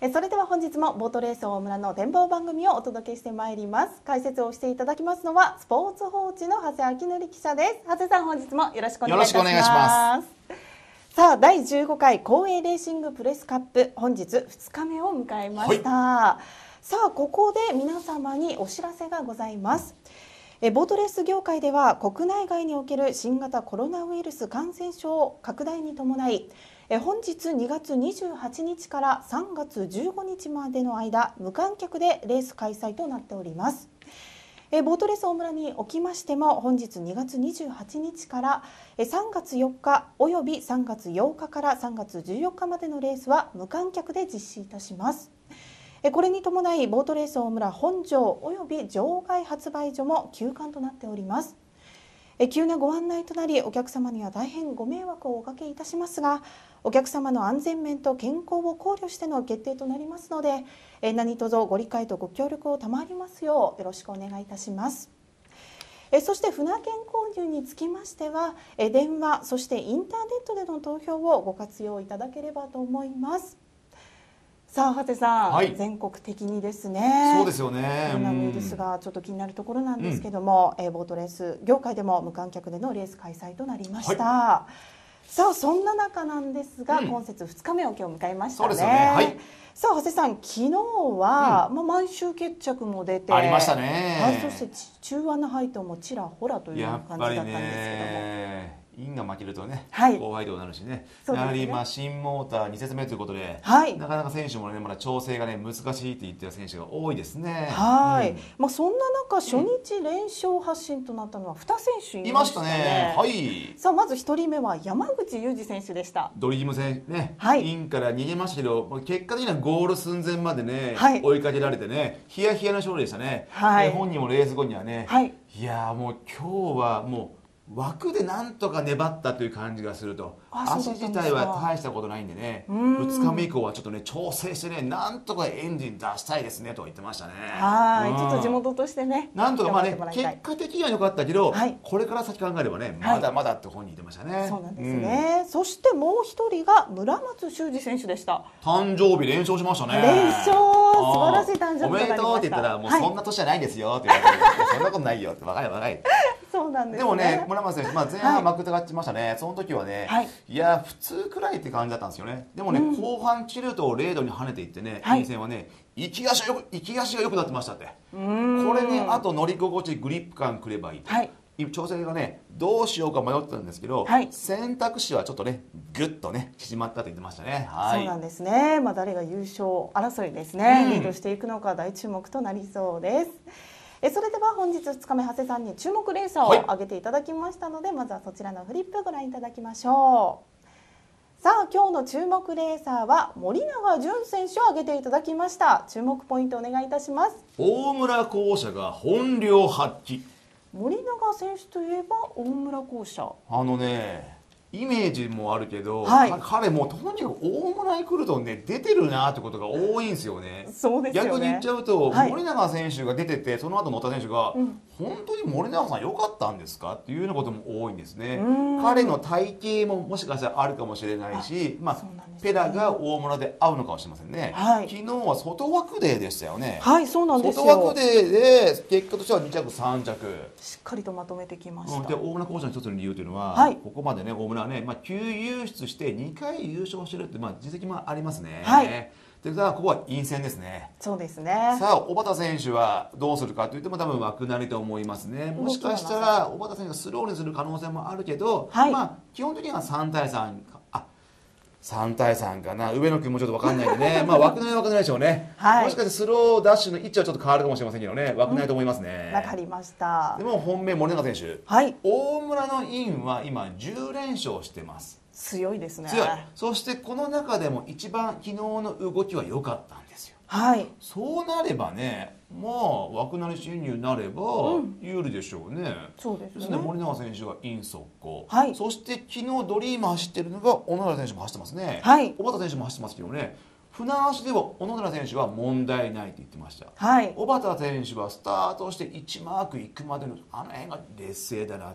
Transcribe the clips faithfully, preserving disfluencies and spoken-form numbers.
えそれでは本日もボートレース大村の展望番組をお届けしてまいります。解説をしていただきますのはスポーツ報知の長谷明則記者です。長谷さん、本日もよろしくお願いいたします。よろしくお願いします。さあ、だいじゅうごかい公営レーシングプレスカップ、本日ふつかめを迎えました、はい、さあここで皆様にお知らせがございます。えボートレース業界では国内外における新型コロナウイルス感染症拡大に伴い、え本日にがつにじゅうはちにちからさんがつじゅうごにちまでの間、無観客でレース開催となっております。えボートレース大村におきましても、本日にがつにじゅうはちにちからさんがつよっかおよびさんがつようかからさんがつじゅうよっかまでのレースは無観客で実施いたします。これに伴いボートレース大村本場および場外発売所も休館となっております。急なご案内となり、お客様には大変ご迷惑をおかけいたしますが、お客様の安全面と健康を考慮しての決定となりますので、何卒ご理解とご協力を賜りますようよろしくお願いいたします。そして船券購入につきましては、電話そしてインターネットでの投票をご活用いただければと思います。さあ長谷さん、はい、全国的にですね、 そうですよね、 コロナウイルスがちょっと気になるところなんですけども、うん、えー、ボートレース業界でも無観客でのレース開催となりました、はい、さあそんな中なんですが、うん、今節ふつかめを今日迎えましたね。そうですよね、はい、さあ長谷さん、昨日は、うん、まあ、満州決着も出てありましたね、 はい、そして中穴配当もちらほらという感じだったんですけども、 インが負けるとね、 はい、 高配当になるしね、ね、やはりまあ新モーターにせつめということで、 はい、 なかなか選手もねまだ調整がね難しいって言ってる選手が多いですね。 はい、うん、まあそんな中初日連勝発進となったのはに選手いましたね。いましたね。 はい。 さあまずひとりめは山口祐司選手でした。 ドリーム戦ね、 はい、 インから逃げましたけど、結果的にはゴール寸前までね、 はい、 追いかけられてね、ヒヤヒヤの勝利でしたね。 はい、 本人もレース後にはね、 はい、 いやもう今日はもう枠でなんとか粘ったという感じがすると、足自体は大したことないんでね、ふつかめ以降はちょっとね調整してね、なんとかエンジン出したいですねと言ってましたね。 はい、うん、ちょっと地元としてね、 なんとかまあね結果的には良かったけど、はい、これから先考えればねまだまだって本人言ってましたね。はい、 そうなんですね、うん、そしてもう一人が村松修司選手でした。 誕生日連勝しましたね。 連勝、素晴らしい誕生日となりました。 おめでとうって言ったら、もうそんな年じゃないですよって言われて、そんなことないよって、若い若いそうなんですね。 でもね、村松選手、まあ、前半幕がってましたね、はい、その時はね、はい、いや、普通くらいって感じだったんですよね。でもね、うん、後半、チルトをれいどに跳ねていってね、はい、戦はね、行き足がよく、行き足が良くなってましたって。これね、あと乗り心地、グリップ感くればいいと。はい、調整がね、どうしようか迷ってたんですけど、はい、選択肢はちょっとね、ぐっとね、縮まったと言ってましたね。はい、 そうなんですね。まあ、誰が優勝争いですね、うん、リードしていくのか大注目となりそうです。えそれでは本日ふつかめ、長谷さんに注目レーサーを挙げていただきましたので、はい、まずはそちらのフリップご覧いただきましょう。さあ今日の注目レーサーは森永純選手を挙げていただきました。注目ポイントお願いいたします。 大村校舎が本領発揮。 森永選手といえば大村校舎、 あのねイメージもあるけど、 はい、 彼もとにかく大村に来るとね出てるなってことが多いんですよね。 そうですよね。 逆に言っちゃうと、 はい、 森永選手が出ててその後乗った選手が、うん、本当に森永さん良かったんですかっていうようなことも多いんですね。彼の体型ももしかしたらあるかもしれないし、まあ、ペラが大村で合うのかもしれませんね。はい、昨日は外枠デーでしたよね。 はい、そうなんですよ。 外枠デーで結果としてはに着さん着しっかりとまとめてきました。 うん、で大村校舎の一つの理由というのは、はい、ここまでね大村はね、まあ、急優出してにかい優勝してるって、まあ、実績もありますね。はい、でさあここは陰線ですね。 そうですね。 さあ小畑選手はどうするかといっても多分枠なりと思いますね。もしかしたら小畑選手がスローにする可能性もあるけど、はい、まあ基本的にはさんたいさんあさんたいさんかな。上野君もちょっと分かんないんでねまあ枠なりは枠なりでしょうね。はい、もしかしてスローダッシュの位置はちょっと変わるかもしれませんけどね、枠なりと思いますね。 わ、うん、かりました。 でも本命森永選手、はい、大村のインは今じゅうれん勝してます。 強いですね。 強い。そしてこの中でも一番昨日の動きは良かったんですよ。 はい。 そうなればね、まあ枠なり侵入になれば有利でしょうね。うん、 そうですね。 ですね、森永選手がイン速攻。 はい。 そして昨日ドリーム走ってるのが小野寺選手も走ってますね。 はい。 小畑選手も走ってますけどね。船足では小野寺選手は問題ないと言ってました。 はい。 小畑選手はスタートしていちマーク行くまでのあの辺が劣勢だなって。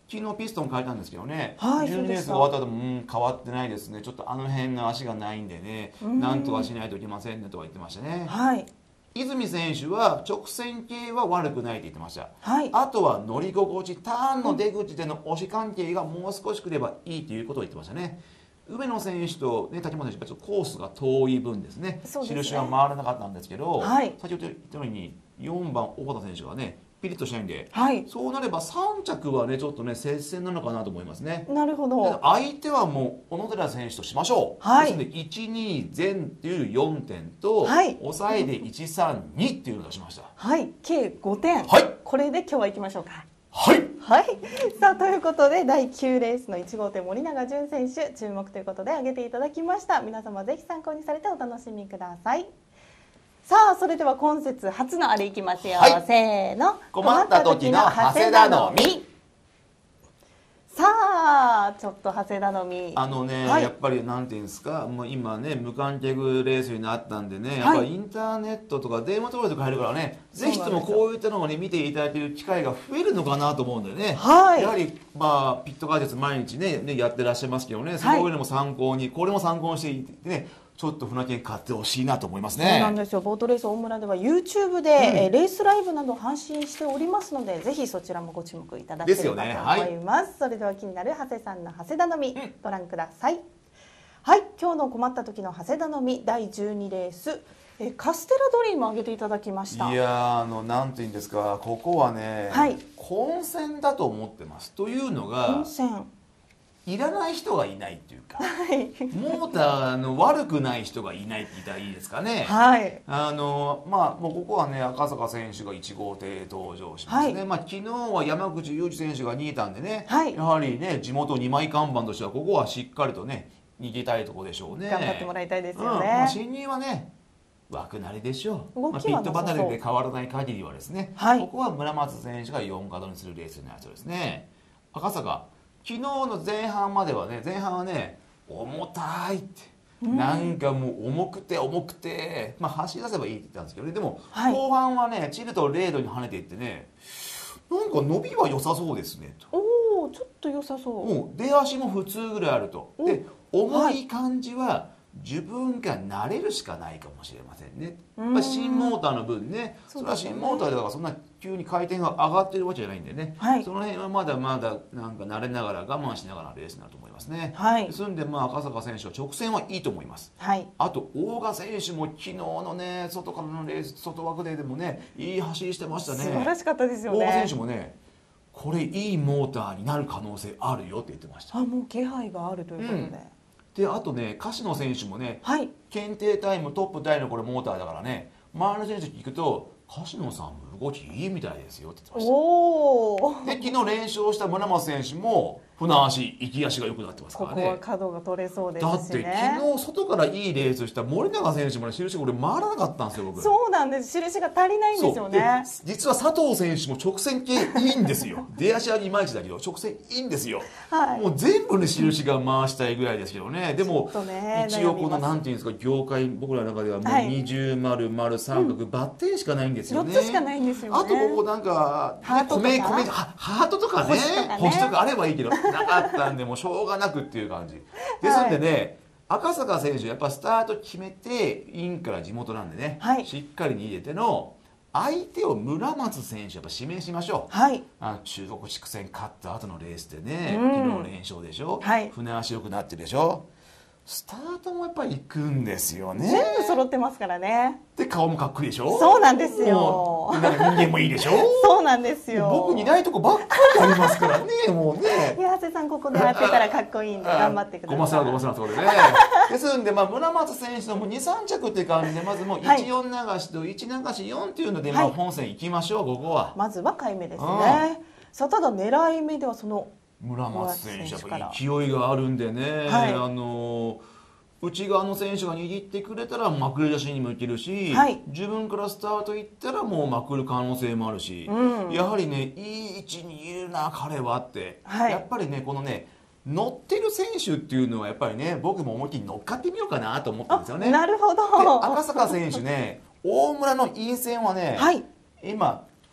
昨日ピストン変えたんですけどね、 はい、 じゅうにレースが終わった後も、うん、変わってないですね、ちょっとあの辺の足がないんでね、なんとかしないといけませんねとか言ってましたね。 はい、 泉選手は直線系は悪くないって言ってました、 はい、 あとは乗り心地、ターンの出口での押し関係がもう少しくればいいということを言ってましたね。上野選手と、ね、滝本選手、ちょっとコースが遠い分ですね、 そうですね、 印は回らなかったんですけど、 はい、 先ほど言ったようによんばん、小畑選手がね、ピリッとしないんで、 はい、 そうなればさん着はね、ちょっとね、接戦なのかなと思いますね。 なるほど。 相手はもう小野寺選手としましょう。 はい、 ですのでいち、に前っていうよんてんと、 はい、 抑えでいち、さん、にっていうのを出しました。 はい、計ごてん。 はい、 これで今日は行きましょうか。 はい、 はい、さあということでだいきゅうレースのいち号艇森永純選手注目ということで挙げていただきました。皆様ぜひ参考にされてお楽しみください。さあそれでは今節初のあれいきますよ、はい、せーの、 困った時の長谷田のみ。 さあちょっと長谷田のみあのね、はい、やっぱりなんていうんですか、もう今ね無観客レースになったんでね、やっぱりインターネットとか電話登録とか入るからね、ぜひともこういったのをね見ていただいている機会が増えるのかなと思うんでね、はい、やはりまあピット解説毎日 ね, ねやってらっしゃいますけどね、そういうのも参考に、これも参考にしていてね、ちょっと船券買ってほしいなと思いますね。 そうなんですよ。ボートレース大村では YouTube で、うん、えレースライブなど配信しておりますので、ぜひそちらもご注目いただければと思います。ですよね。はい、それでは気になる長谷さんの長谷田のみ、うん、ご覧ください。はい、今日の困った時の長谷田のみだいじゅうにレース、えカステラドリームを挙げていただきました。 いやあのなんていうんですか、ここはね、はい、混戦だと思ってます。というのが混戦。 いらない人がいないっていうか、 はい、 モーターの悪くない人がいないって言ったらいいですかね。 はい、 あのまあもうここはね赤坂選手がいち号艇登場しますね。はい、まあ昨日は山口祐司選手がにいたんでね、はい、やはりね地元にまい看板としてはここはしっかりとね逃げたいところでしょうね。 頑張ってもらいたいですよね。 うん、まあ、新人はね枠なりでしょう。まあ、ピット離れで変わらない限りはですね、はい、ここは村松選手がよん角にするレースになりそうですね。赤坂昨日の前半まではね、前半はね重たいって、うん、なんかもう重くて重くて、まあ、走り出せばいいって言ったんですけどね、でも、はい、後半はねチルとれいどに跳ねていってね、なんか伸びは良さそうですねと。 おお、ちょっと良さそう。 もう出足も普通ぐらいあると。で重い感じは、はい、自分が慣れるしかないかもしれませんね。やっぱ新モーターの分ね、それは新モーターだからそんな急に回転が上がってるわけじゃないんでね、はい、その辺はまだまだなんか慣れながら我慢しながらレースになると思いますね。はい、ですんでまあ赤坂選手は直線はいいと思います。はい、あと大賀選手も昨日のね外からのレース、外枠ででもねいい走りしてましたね。 素晴らしかったですよね。 大賀選手もねこれいいモーターになる可能性あるよって言ってました。 あ、もう気配があるということで。うん、 であとね柏野選手もね、はい、検定タイムトップタイのこれモーターだからね、周りの選手聞くと柏野さんも動きいいみたいですよって言ってました。おで昨日連勝した村松選手も船足行き足が良くなってますからね。 ここは角が取れそうですしね。 だって昨日外からいいレースした森永選手もね印が俺回らなかったんですよ僕。 そうなんです、印が足りないんですよね。 実は佐藤選手も直線系いいんですよ出足はいまいちだけど直線いいんですよ。はい、もう全部ね印が回したいぐらいですけどね。でも、ね、一応このなんていうんですか業界僕らの中ではもう二重丸丸三角、うん、バッテンしかないんですよね。 よっつしかないんですよね。 あとここなんかハートとか、ね、米米ハートとかね星とかあればいいけどなかったんでもうしょうがなくっていう感じですんでね、はい、赤坂選手やっぱスタート決めてインから地元なんでね、はい、しっかり逃げての相手を村松選手やっぱ指名しましょう。はい、あの中国地区戦勝った後のレースでね、うん、昨日連勝でしょ、はい、船足良くなってるでしょ。スタートもやっぱり行くんですよね。 全部揃ってますからね。 で顔もかっこいいでしょ。 そうなんですよ。 なんか人間もいいでしょ。 そうなんですよ。 僕にないとこばっかりありますからねもうね。 いや長谷さんここでやってたらかっこいいんで頑張ってください。 ごまさらごまさらところでね。ですんでまあ村松選手のもうにさん着っていう感じでまずもういちよん流しといち流しよんっていうのでまあ本戦行きましょう。ここはまずは回目ですね。さあただ狙い目ではその村松選手やっぱ勢いがあるんでね、はい、あの内側の選手が握ってくれたらまくり出しにもいけるし、はい、自分からスタートいったらもうまくる可能性もあるし、うん、やはりねいい位置にいるな彼はって、はい、やっぱりねこのね乗ってる選手っていうのはやっぱりね僕も思いっきり乗っかってみようかなと思ったんですよね。 なるほど。 で赤坂選手ね大村の陰線はね、はい、今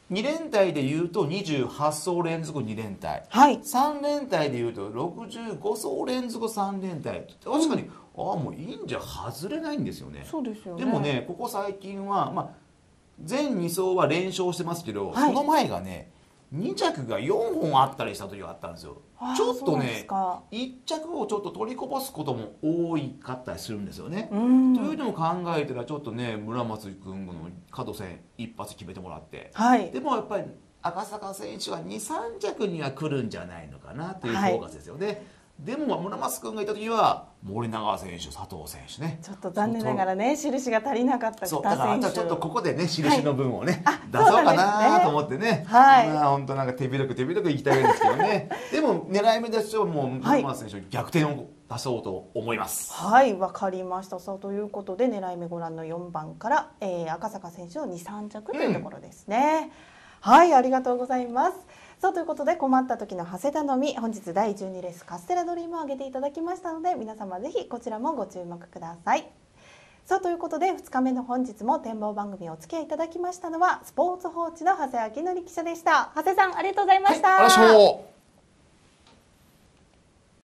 に連隊でいうとにじゅうはち走連続に連隊、 はい、 さん連隊でいうとろくじゅうご走連続さん連隊、確かに、うん、ああもういいんじゃ外れないんですよね。 そうですよね。 でもねここ最近は、まあ、前に走は連勝してますけど、はい、その前がねに着がよんほんあったりした時があったんですよ。ちょっとねいっ着をちょっと取りこぼすことも多いかったりするんですよね。というのを考えたらちょっとね村松君の角戦一発決めてもらって、はい、でもやっぱり赤坂選手はにさん着には来るんじゃないのかなというフォーカスですよね。はい、でも村松君がいた時は森永選手、佐藤選手ね、 ちょっと残念ながらね印が足りなかったそうだからちょっとここでね印の分をね、はい、出そうかなと思ってね、はい、まあ本当なんか手広く手広くいきたいんですけどねでも狙い目ですよ、もう村松選手逆転を出そうと思います。 はいわ、かりました。そうということで狙い目ご覧のよんばんから、えー、赤坂選手のにさん着というところですね。うん、はいありがとうございます。そうということで困った時の長谷頼み、本日だいじゅうにレースカステラドリームを挙げていただきましたので皆様ぜひこちらもご注目ください。そうということでふつかめの本日も展望番組をお付き合いいただきましたのはスポーツ報知の長谷明典記者でした。長谷さんありがとうございました。 はい、ありがとうございました。